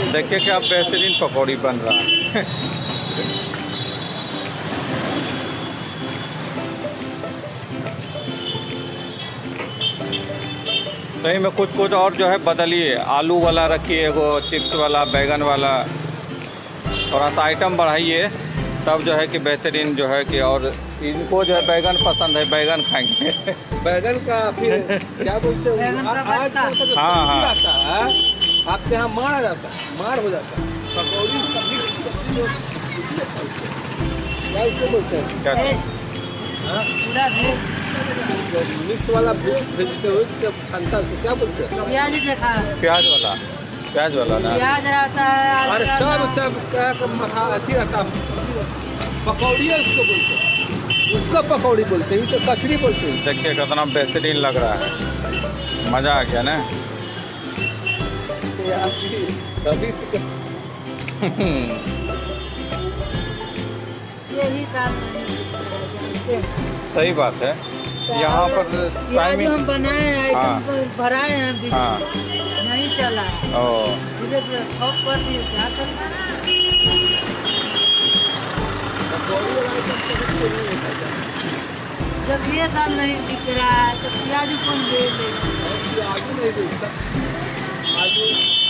देखिए क्या बेहतरीन पकौड़ी बन रहा है। सही में कुछ कुछ और जो है बदलिए, आलू वाला रखिए, एगो चिप्स वाला, बैगन वाला, थोड़ा सा आइटम बढ़ाइए, तब जो है कि बेहतरीन जो है कि। और इनको जो है बैगन पसंद है, बैगन खाएंगे। बैगन का फिर क्या बोलते हैं, हाँ हाँ आता है आपके यहाँ मार जाता है, मार हो जाता है पकौड़ी क्या इसको बोलते हैं, क्या मिक्स वाला वेजिटेबल्स का छानता है, क्या बोलते हैं, प्याज वाला ना। प्याज रहता है, अरे सब क्या अथी रहता है, पकौड़ी उसको बोलते हैं, उसको पकौड़ी बोलते हैं, तो कचरी बोलते हैं। देखिए कितना बेहतरीन लग रहा है, मज़ा आ गया ना। यही काम सही बात है। यहाँ पर प्याज हम बनाए हैं, आइटम भराए हैं, बीच हाँ नहीं चला है। ओ खौफ कर दिए, क्या करना है? जब ये साल नहीं बिक रहा है तो प्याज कौन दे लेगा? आलू नहीं बेचता, आलू